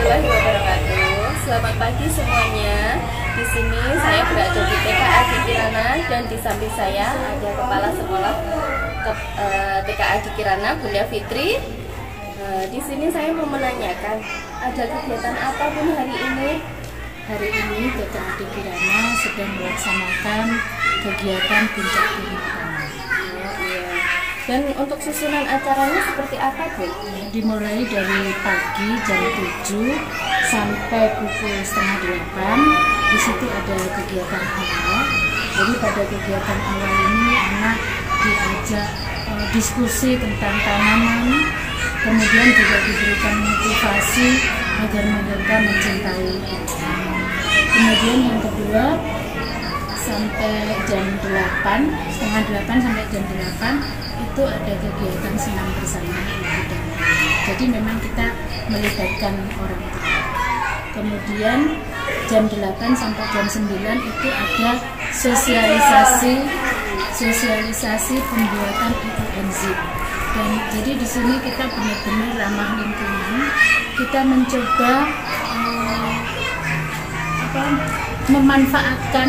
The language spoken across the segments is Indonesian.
warahmatullahi wabarakatuh. Selamat pagi semuanya. Di sini saya berada di TK Adi Kirana dan di samping saya ada Kepala Sekolah TK Adi Kirana, Bunda Fitri. Di sini saya mau menanyakan, ada kegiatan apa pun hari ini? Hari ini TK Adi Kirana sedang melaksanakan kegiatan puncak gunung pertama. Dan untuk susunan acaranya seperti apa, Bu? Dimulai dari pagi jam 7 sampai pukul setengah 8. Di situ ada kegiatan awal. Jadi pada kegiatan awal ini anak diajak diskusi tentang tanaman, kemudian juga diberikan motivasi agar mereka mencintai alam. Kemudian yang kedua, sampai jam 8, setengah 8 sampai jam 8 itu ada kegiatan senam bersama ibu dan anak. Jadi memang kita melibatkan orang tua. Kemudian jam 8 sampai jam 9 itu ada sosialisasi pembuatan enzim. Dan jadi di sini kita benar-benar ramah lingkungan. Kita mencoba memanfaatkan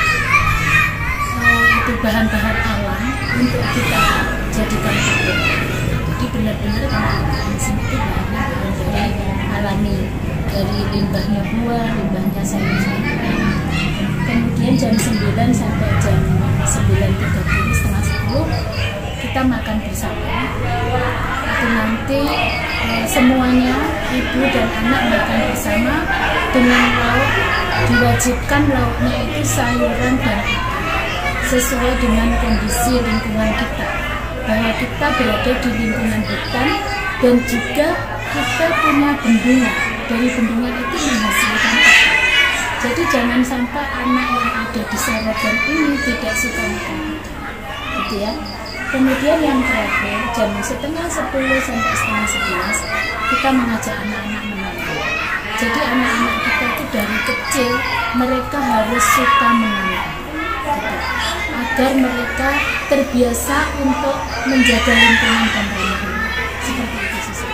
itu bahan-bahan alam untuk kita jadikan pupuk. Jadi benar-benar enzim itu bahan dari alami, dari limbahnya buah, limbahnya sayur-sayuran. Kemudian jam 9 sampai jam 9.30, setengah 10 kita makan bersama. Itu nanti semuanya ibu dan anak makan bersama dengan lauk, diwajibkan lauknya itu sayuran dan sesuai dengan kondisi lingkungan kita, bahwa kita berada di lingkungan hutan dan juga kita punya bendungan. Dari bendungan itu menghasilkan apa? Jadi jangan sampai anak yang ada di Saraban ini tidak suka makan, gitu ya. Kemudian yang terakhir jam setengah 10 sampai setengah 11 kita mengajak anak-anak menanam. Jadi anak-anak kita itu dari kecil mereka harus suka menanam, gitu, agar mereka terbiasa untuk menjaga lingkungan dan ramah. Seperti itu sih.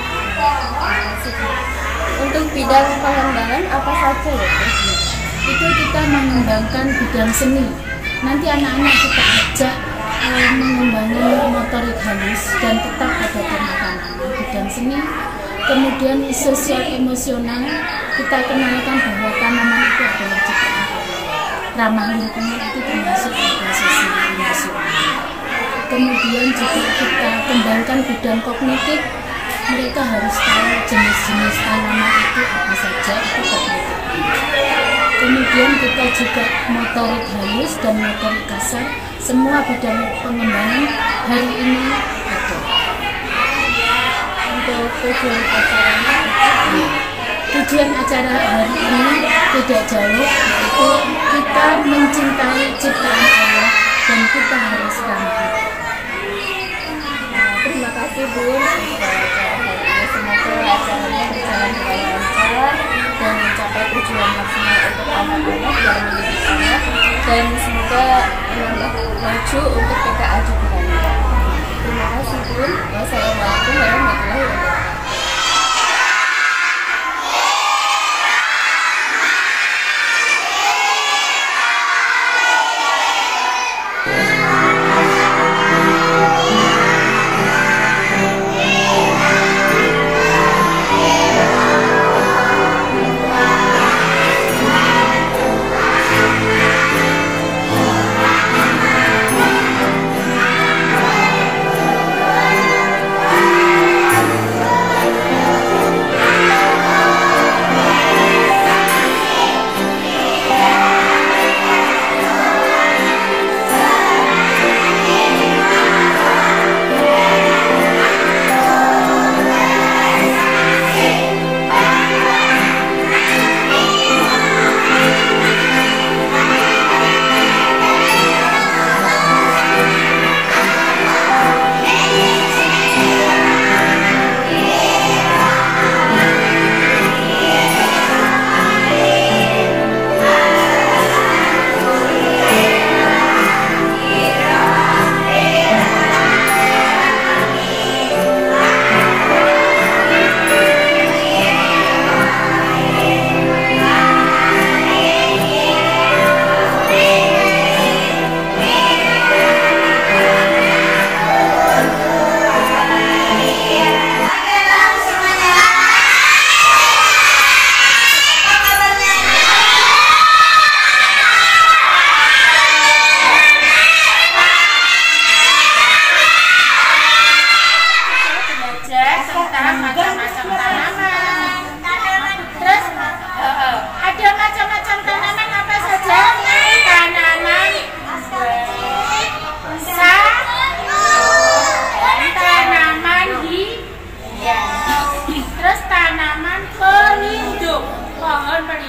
Untuk bidang pengembangan apa saja ya? Itu kita mengembangkan bidang seni. Nanti anak-anak kita ajak mengembangkan motorik halus dan tetap ada tanaman bidang seni. Kemudian sosial emosional, kita kenalkan bahwa tanaman itu adalah ciptaan Allah. Ramah lingkungan itu termasuk juga sosial emosional. Kemudian juga kita kembangkan bidang kognitif. Mereka harus tahu jenis-jenis tanaman itu apa saja, itu kognitif. Kemudian kita juga motorik halus dan motorik kasar. Semua bidang pengembangan hari ini ada. Untuk tujuan acaranya, tujuan acara hari ini tidak jauh, yaitu kita mencintai ciptaan Allah dan kita harus ramah. Terima kasih Bu untuk acara hari ini. Semoga acaranya berjalan dengan lancar dan mencapai tujuan maksimal untuk anak-anak yang mendidik anak, dan semoga maju untuk TK Adi Kirana. Terima kasih Bu. Wassalamualaikum warahmatullahi wabarakatuh.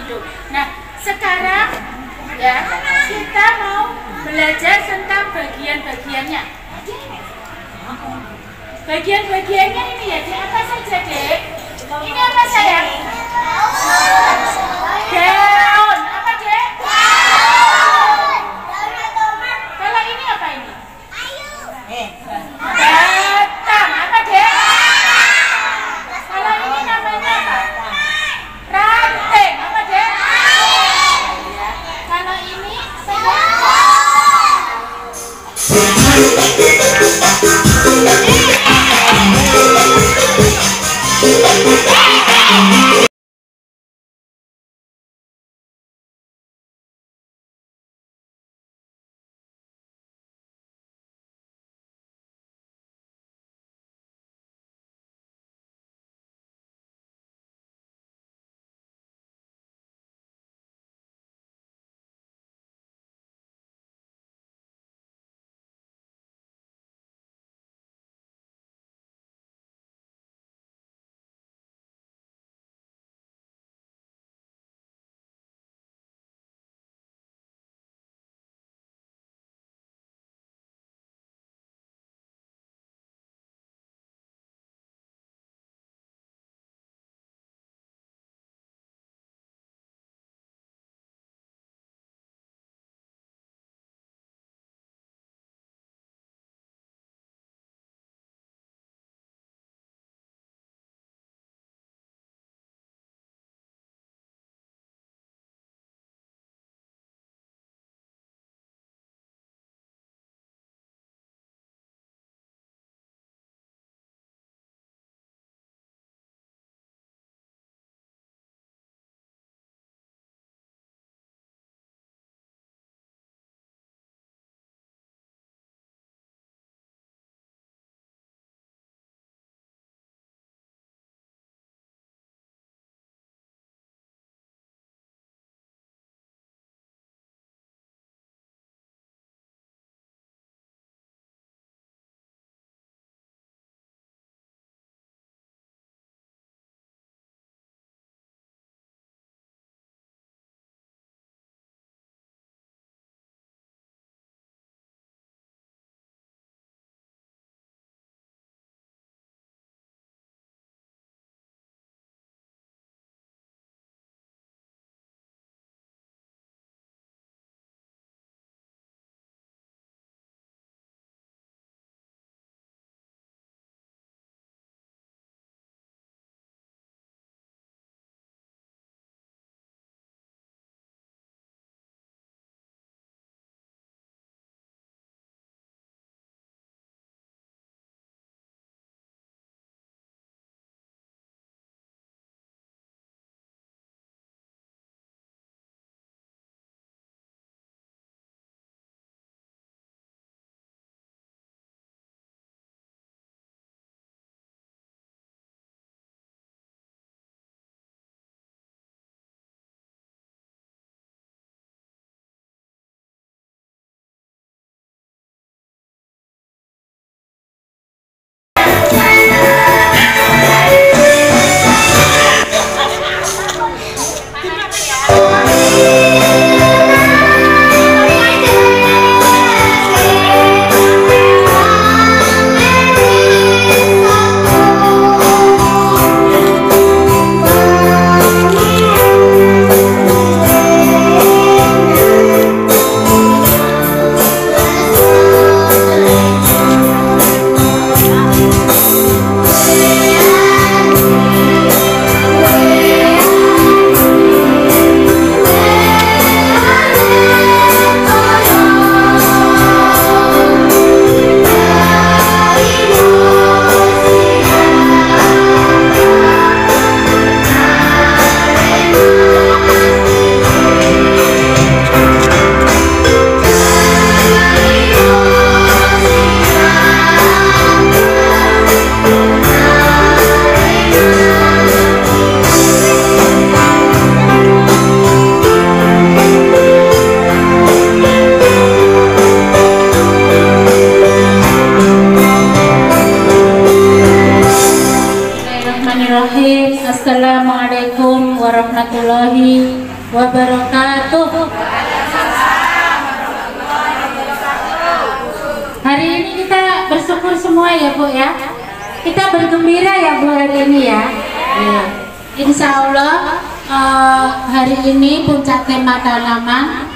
hidup. Nah, sekarang ya kita mau belajar tentang bagian-bagiannya. Bagian-bagiannya ini ya, Dek, apa saja, Dek? Ini apa sayang? Daun. Apa, Dek? Kalau ini apa ini? Batang. Apa, Dek? Kalau ini namanya apa? Ranting. Apa, Dek? Kalau ini Bismillahirrahmanirrahim. Assalamualaikum warahmatullahi wabarakatuh. Hari ini kita bersyukur semua ya Bu ya. Kita bergembira ya Bu hari ini ya. Insya Allah hari ini puncak tema tanaman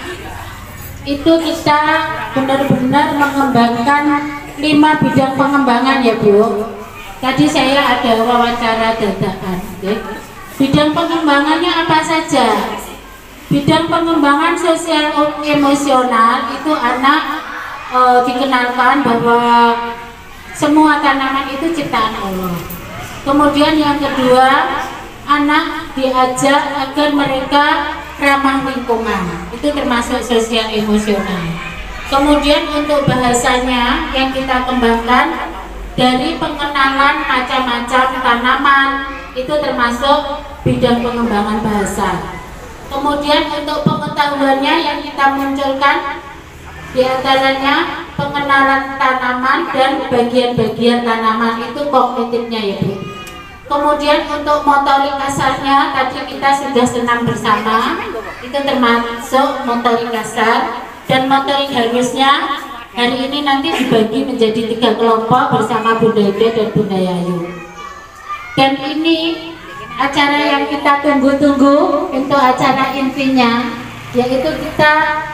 itu kita benar-benar mengembangkan 5 bidang pengembangan ya Bu. Tadi saya ada wawancara dadakan. Bidang pengembangannya apa saja? Bidang pengembangan sosial emosional itu anak dikenalkan bahwa semua tanaman itu ciptaan Allah. Kemudian yang kedua, anak diajak agar mereka ramah lingkungan. Itu termasuk sosial emosional. Kemudian untuk bahasanya yang kita kembangkan dari pengenalan macam-macam tanaman, itu termasuk bidang pengembangan bahasa. Kemudian untuk pengetahuannya yang kita munculkan di antaranya pengenalan tanaman dan bagian-bagian tanaman, itu kognitifnya ya Bu. Kemudian untuk motorik kasarnya tadi kita sudah senam bersama, itu termasuk motorik kasar. Dan motorik halusnya hari ini nanti dibagi menjadi 3 kelompok bersama Bunda Ida dan Bunda Yayu. Dan ini acara yang kita tunggu-tunggu untuk acara intinya, yaitu kita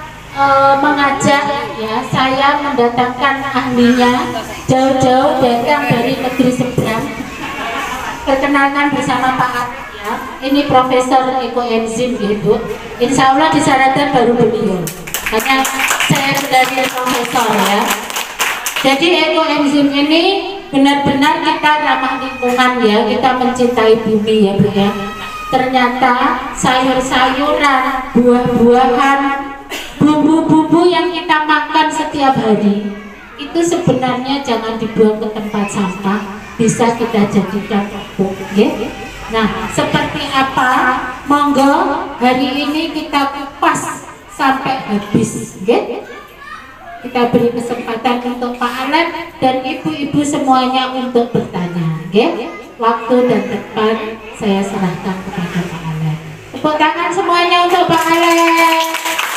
mengajak ya, saya mendatangkan ahlinya jauh-jauh datang dari negeri seberang. Perkenalkan bersama Pak Arif ya. Ini Profesor Ekoenzim ya Bu. Insya Allah di Saratan baru beliau. Karena saya sebagai profesor ya. Jadi ekoenzim ini benar-benar kita ramah lingkungan ya. Kita mencintai bumi ya Bu ya. Ternyata sayur-sayuran, buah-buahan, bumbu-bumbu yang kita makan setiap hari itu sebenarnya jangan dibuang ke tempat sampah, bisa kita jadikan pupuk ya. Nah, seperti apa? Monggo hari ini kita kupas sampai habis ya. Kita beri kesempatan untuk Pak Alep dan ibu-ibu semuanya untuk bertanya ya. Waktu dan tempat saya serahkan kepada Pak Alep. Tepuk tangan semuanya untuk Pak Alep.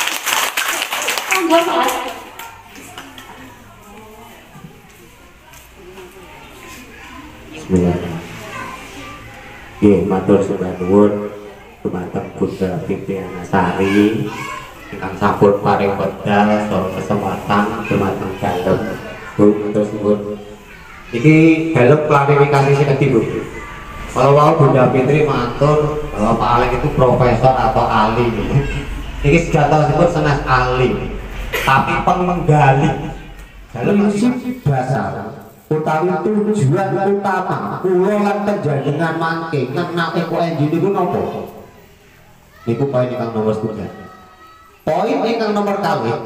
Nggih, matur sembah nuwun dumateng Bunda Pimpinan Sari ingkang sampun paring wekdal saha kesempatan dumateng dalem. Bu, matur nuwun. Iki dalem klarifikasi sing Bu. Kalau mau Bunda Fitri matur bahwa Pak Alek itu profesor atau ahli. Iki sejatosipun sanes ahli. Tapi penggali dalam prinsip dasar utawi tujuan utama kula lan panjenengan mangke ngenal ekoenzim niku napa? Niku poin ingkang nomor 3. Poin ingkang nomor kalih,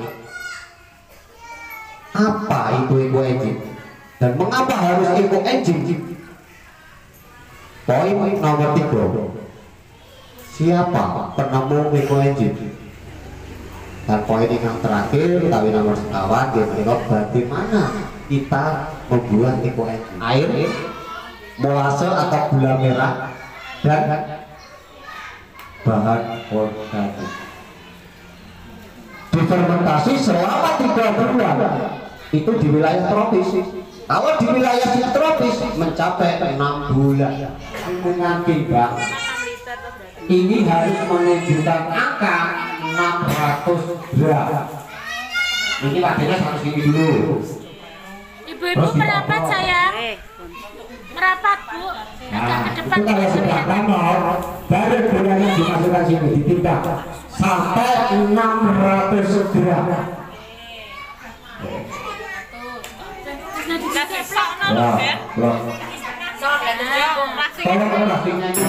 apa itu ekoenzim dan mengapa harus ekoenzim? Poin nomor 3, siapa penemu ekoenzim? Dan poin yang terakhir utawi nomor sekawan bagaimana kita membuat ekoenzim, air, molase atau gula merah dan bahan organik difermentasi selama 3 bulan itu di wilayah tropis. Kalau di wilayah subtropis mencapai 6 bulan. Mengakibat ini harus menunjukkan angka 600 gram. Ini wadahnya 100 ini dulu. Ibu-ibu merapat saya. Merapat Bu. Agak ke depan kalau sudah kamar, baru gulanya dimasukkan sini, ditindak sampai 600 gram. Tolong plastiknya ini.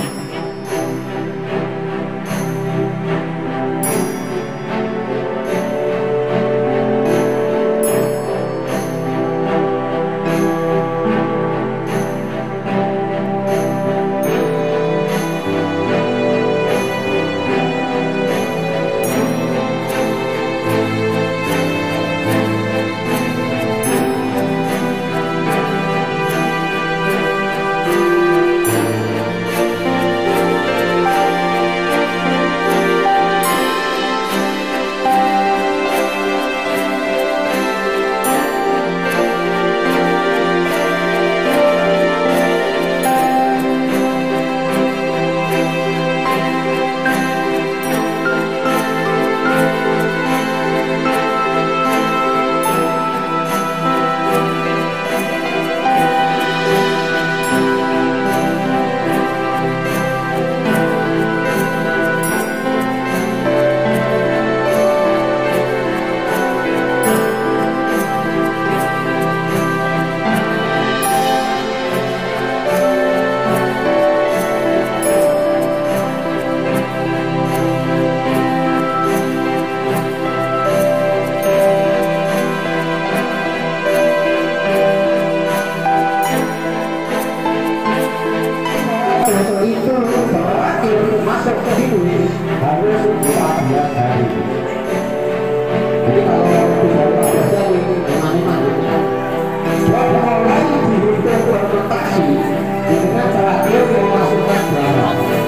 seperti itu harus 14 hari. Jadi kalau lebih dari 14 hari eman-eman ya. Coba lagi dihitung fermentasi dengan terakhir memasukkan garam.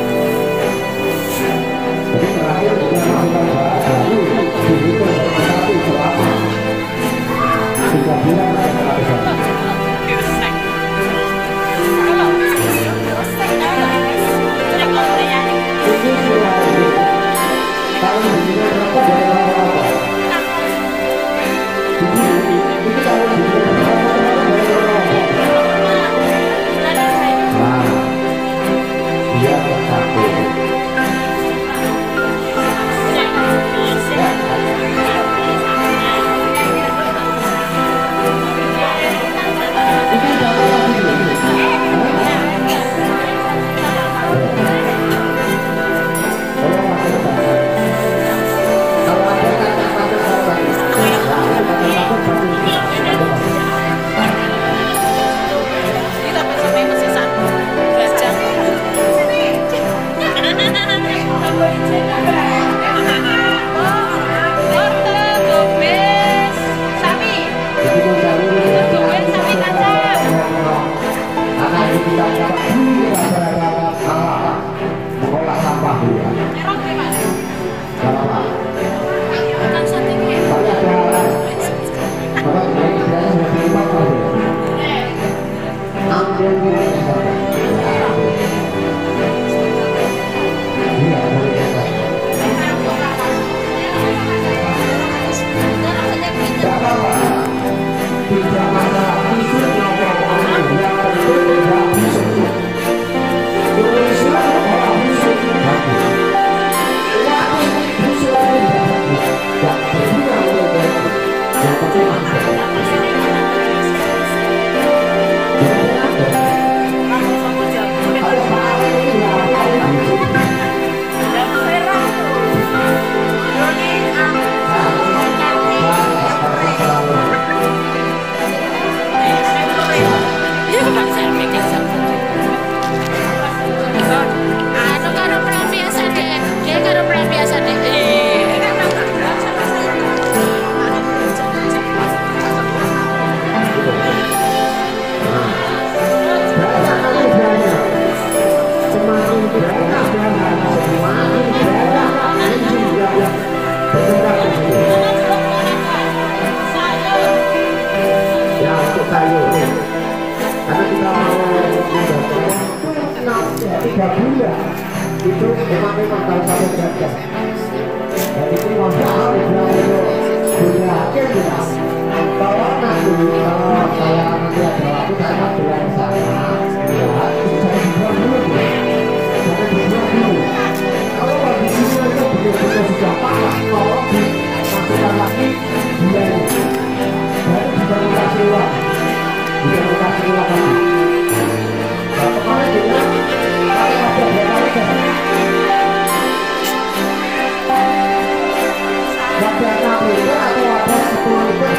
Jadi terakhir dengan masukkan garam baru dihitung fermentasi selama 3 bulan atau 1 bulan. Itu memang kalau satu derajat. Dan itu masalah sudah akhir ya. Kalau nanti saya nanti ada waktu saya akan bilang sana, ya itu saya dibuat dulu, jangan dibuat dulu. Kalau kondisinya itu betul-betul sudah panas, tolong dimasukkan lagi bulan ini. Baru bisa dikasih uang, bisa dikasih uang lagi. Nah kemarin juga kalau ada berapa liter? Wadah 6 liter atau wadah 10 liter?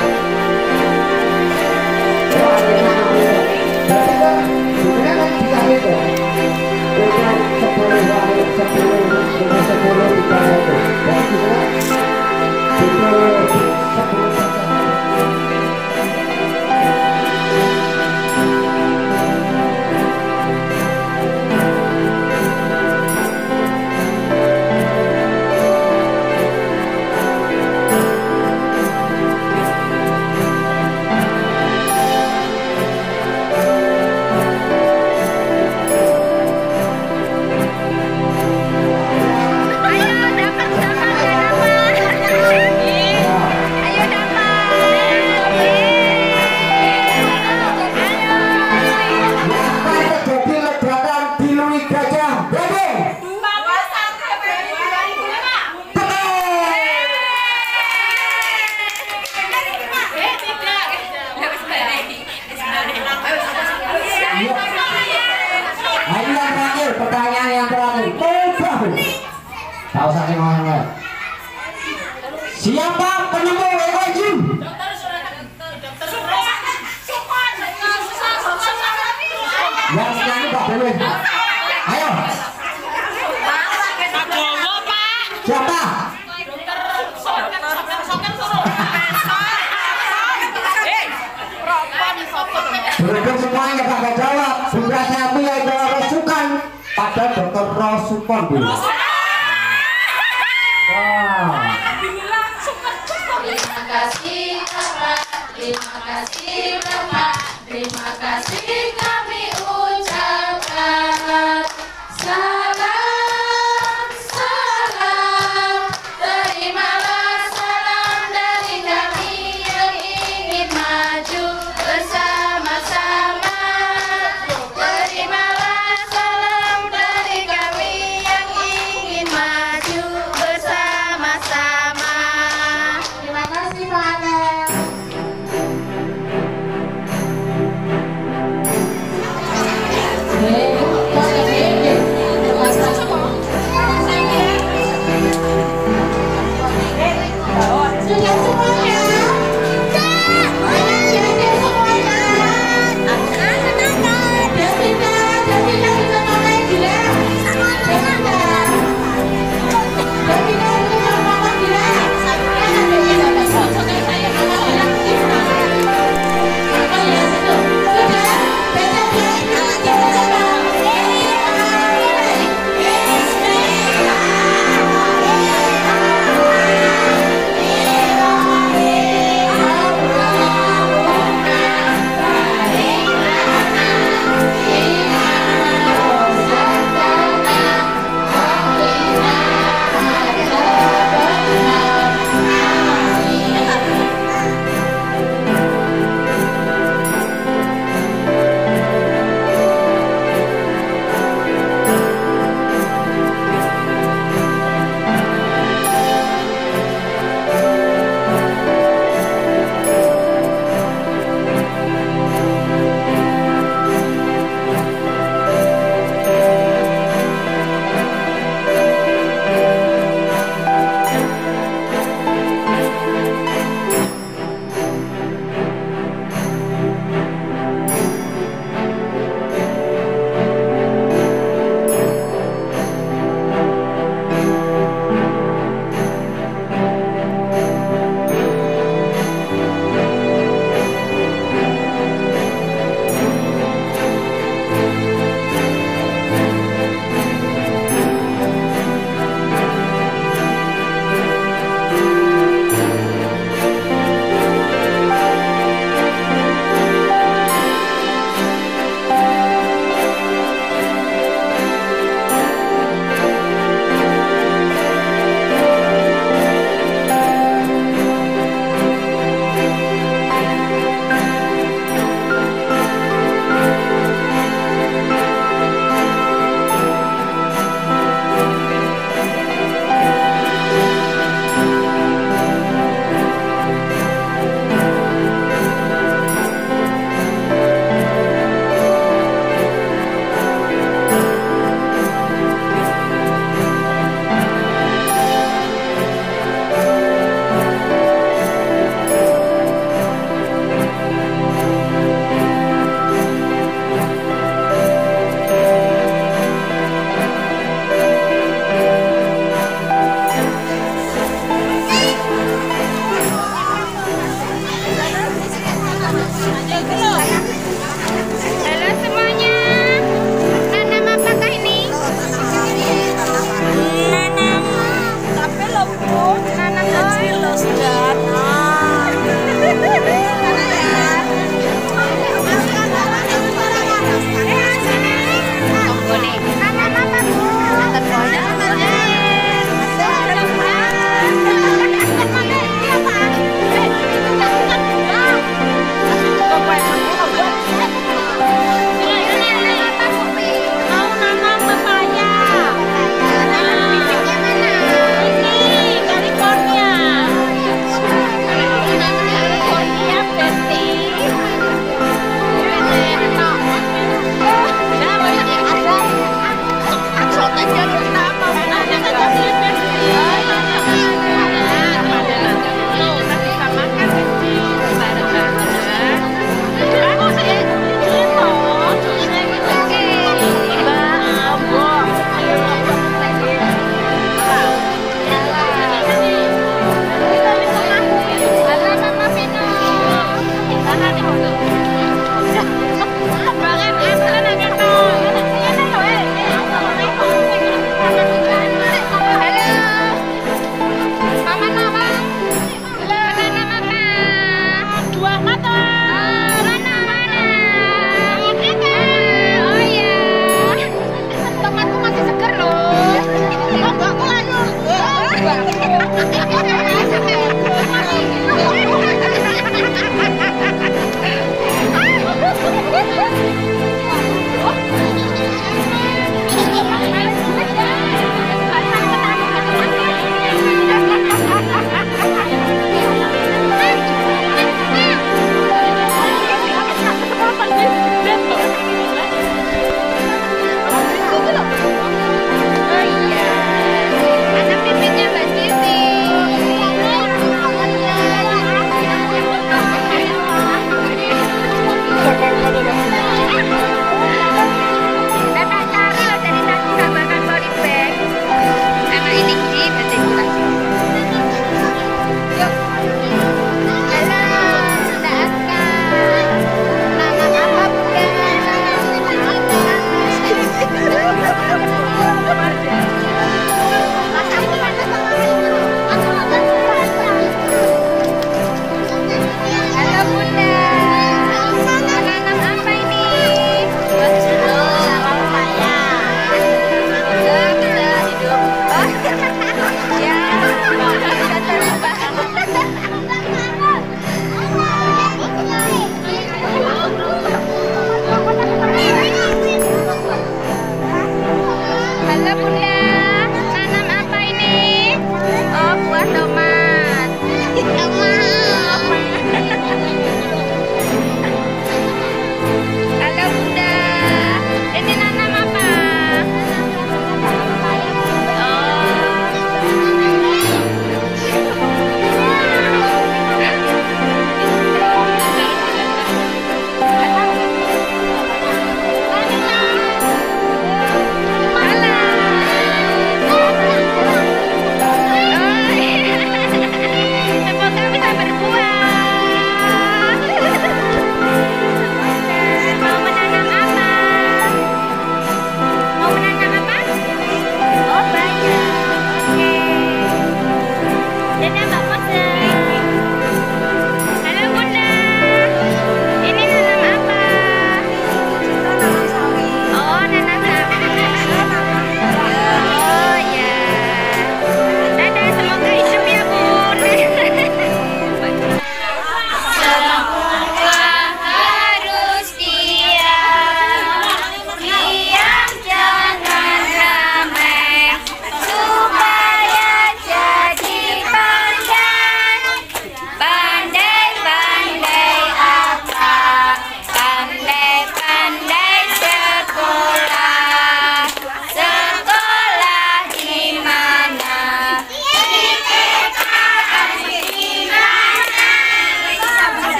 Oh ada yang 6 liter. Berarti kan sebenarnya kan bisa gitu. Dengan 10 wadah 10 dengan 10 liter itu. Berarti sebenarnya itu 10%. Pertanyaan yang terakhir, tahu saya ngomong. Siapa penemu egoisme? Yang nyanyi Pak Dewi. Ayo. Dr. Rosupon Bu. Wah. Terima kasih Bapak, terima kasih Bapak, terima kasih kami ucapkan. Salam, salam, terimalah salam dari kami yang ingin maju bersama-sama. Terimalah salam dari kami yang ingin maju bersama-sama. Terima kasih Pak Alex.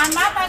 Mohon maaf